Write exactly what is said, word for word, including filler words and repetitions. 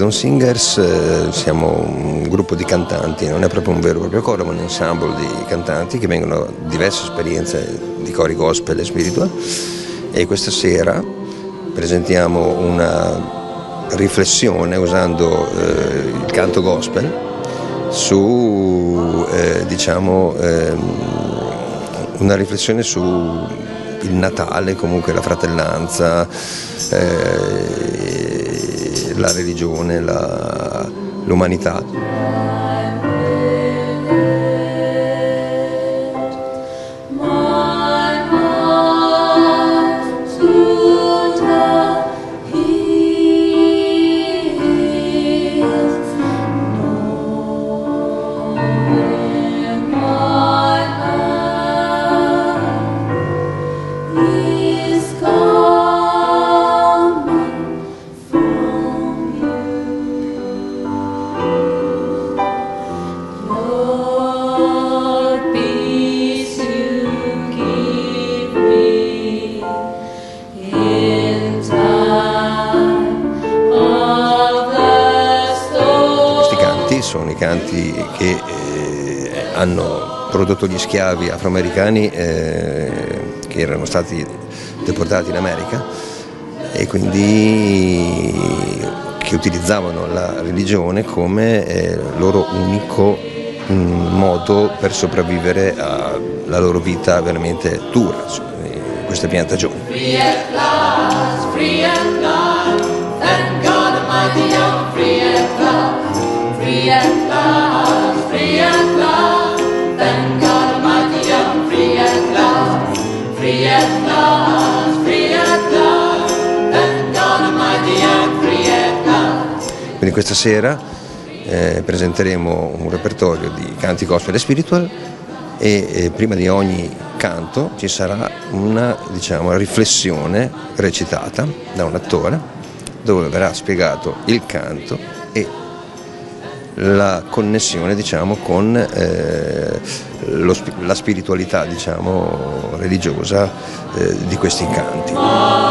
Non Singers eh, siamo un gruppo di cantanti, non è proprio un vero e proprio coro, ma un ensemble di cantanti che vengono da diverse esperienze di cori gospel e spiritual, e questa sera presentiamo una riflessione usando eh, il canto gospel su eh, diciamo eh, una riflessione su il Natale, comunque la fratellanza, eh, la religione, la, l'umanità. Sono i canti che eh, hanno prodotto gli schiavi afroamericani eh, che erano stati deportati in America, e quindi che utilizzavano la religione come eh, loro unico mh, modo per sopravvivere alla loro vita veramente dura su queste piantagioni. Free at last, free at last, thank God Almighty, I'm free at last. Free at last, free at last, thank God Almighty, I'm free at last. Free at last, free at last, thank God Almighty, I'm free at last. Quindi questa sera eh, presenteremo un repertorio di canti gospel e spiritual, e eh, prima di ogni canto ci sarà una, diciamo, riflessione recitata da un attore, dove verrà spiegato il canto e la connessione, diciamo, con eh, lo, la spiritualità, diciamo, religiosa eh, di questi canti.